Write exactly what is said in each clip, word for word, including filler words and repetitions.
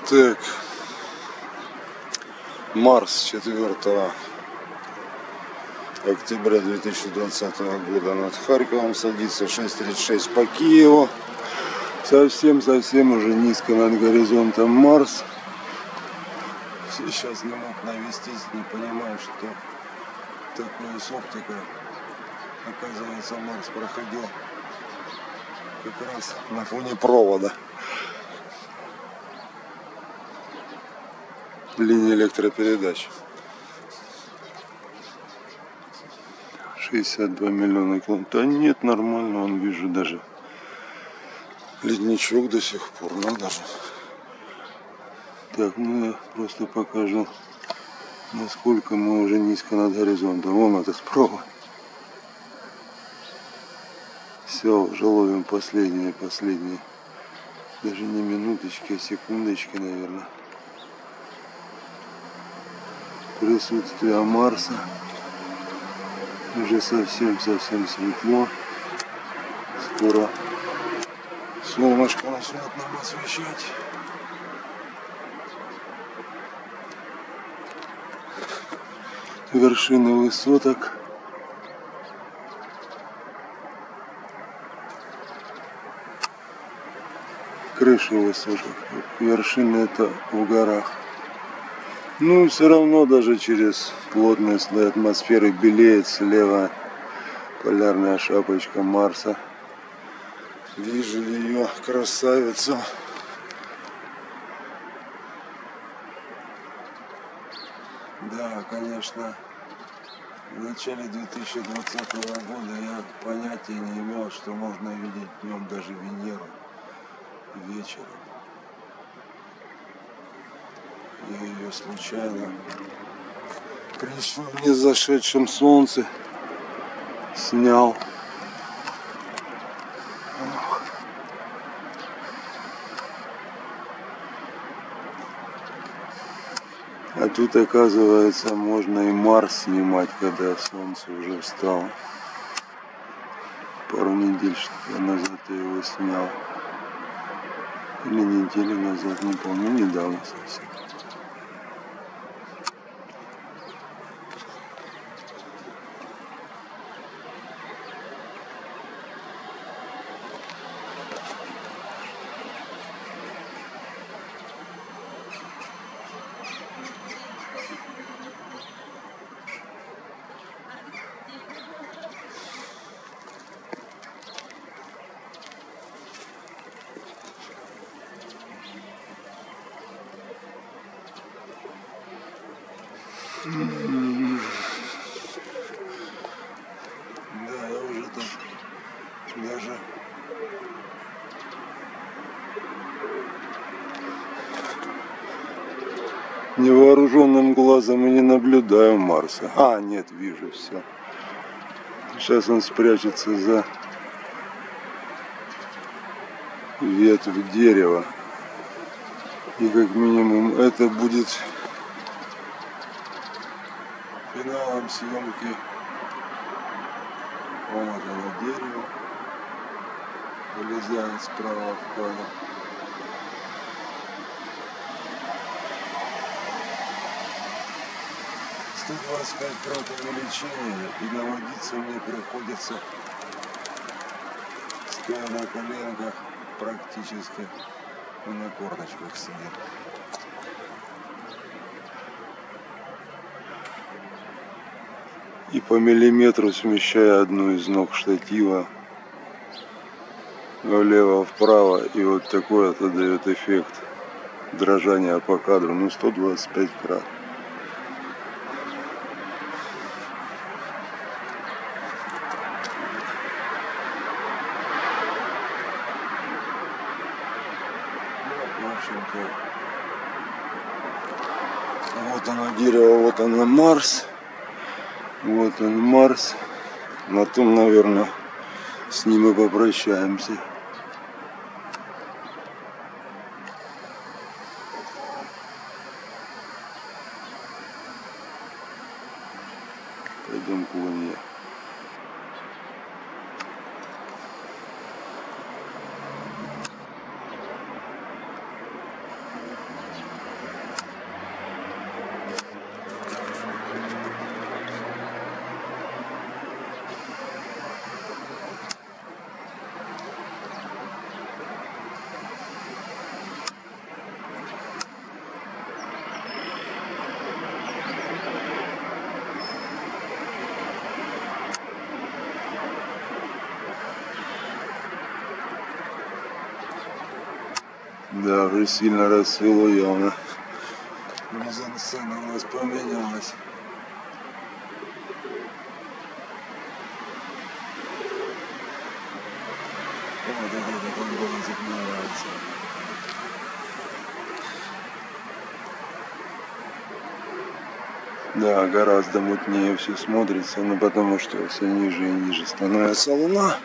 Так, Марс четвёртого октября две тысячи двадцатого года над Харьковом садится шесть тридцать шесть по Киеву. Совсем-совсем уже низко над горизонтом Марс. Сейчас не мог навестись, не понимаю, что такое с оптикой. Оказывается, Марс проходил как раз на фоне провода. Линия электропередач. шестьдесят два миллиона километров. Да нет, нормально, вон вижу даже ледничок до сих пор, надо же. Так, ну я просто покажу, насколько мы уже низко над горизонтом. Вон это справа. Все, уже ловим последние, последние. Даже не минуточки, а секундочки, наверное. Присутствие Марса. Уже совсем-совсем светло. Скоро солнышко начнет нам освещать. Вершины высоток. Крыши высоток. Вершины это в горах. Ну и все равно даже через плотный слой атмосферы белеет слева полярная шапочка Марса. Вижу ее, красавицу. Да, конечно, в начале две тысячи двадцатого года я понятия не имел, что можно видеть днем даже Венеру вечером. Я ее случайно при не зашедшем солнце снял. А тут, оказывается, можно и Марс снимать, когда солнце уже встало. Пару недель что-то назад я его снял. Или неделю назад, не помню, недавно совсем. Да, я уже там даже невооруженным глазом и не наблюдаю Марса. А, нет, вижу, все. Сейчас он спрячется за ветвь дерева. И как минимум это будет финалом съемки. Вот оно дерево. Вылезает справа в кадр. сто двадцать пять крат увеличения, и наводиться мне приходится стоя на коленках практически и на корточках сидеть. И по миллиметру смещая одну из ног штатива влево-вправо, и вот такой это дает эффект дрожания по кадру, ну сто двадцать пять крат. В общем-то, вот оно дерево, вот оно Марс. Вот он Марс. На том, наверное, с ним и попрощаемся. Пойдем к Луне. Да, уже сильно расцвело явно. Мизансцена у нас поменялась. Вот этот вот глазик мне нравится. Да, гораздо мутнее все смотрится, ну потому что все ниже и ниже становится луна.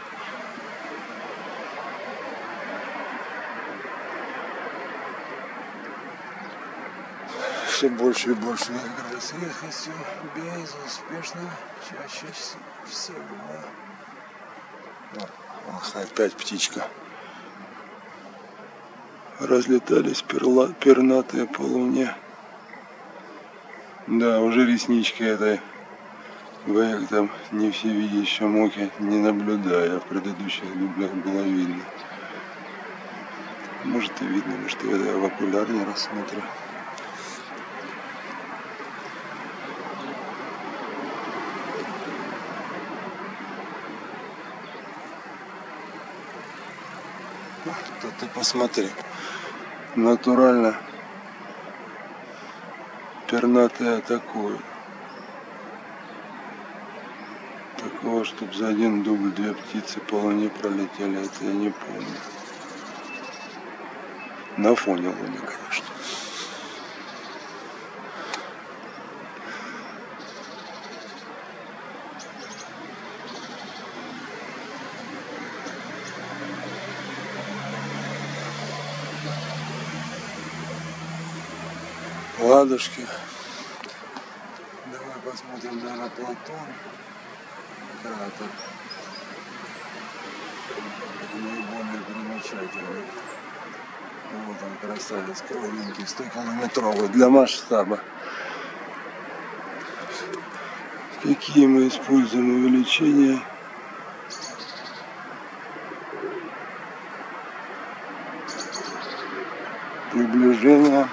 Все больше и больше я играю с резкостью, безуспешно, чаще всего. Ах, опять птичка. Разлетались перла, пернатые по луне. Да, уже реснички этой в там не все видящие моки не наблюдая. В предыдущих дублях было видно. Может и видно, может я в окуляр не рассмотрю. Да ты посмотри, натурально пернатые атакуют. Такого, чтобы за один дубль две птицы по луне пролетели, это я не помню. На фоне луны, конечно. Ладушки. Давай посмотрим, наверное, Платон. Кратер. Наиболее примечательный. Вот он, красавец, кругленький, сто километровый для масштаба. Какие мы используем увеличения? Приближение.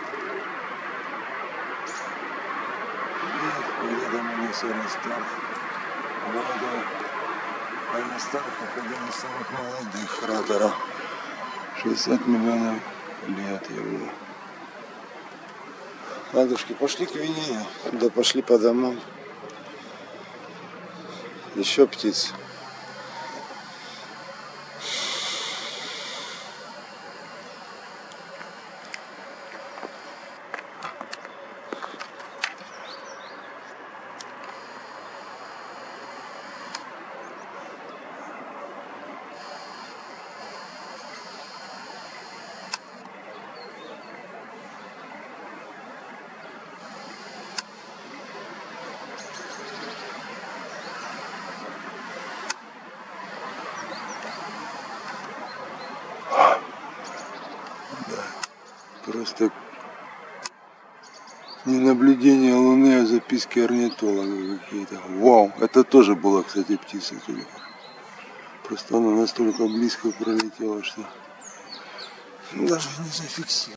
Где-то мы все растем. Молодой. Аристарх один из самых молодых кратеров. шестьдесят миллионов лет ему. Ладушки, пошли к Венере. Да пошли по домам. Еще птиц. Просто не наблюдение Луны, а записки орнитолога какие-то. Вау, это тоже была, кстати, птица только. Просто она настолько близко пролетела, что даже не зафиксировала.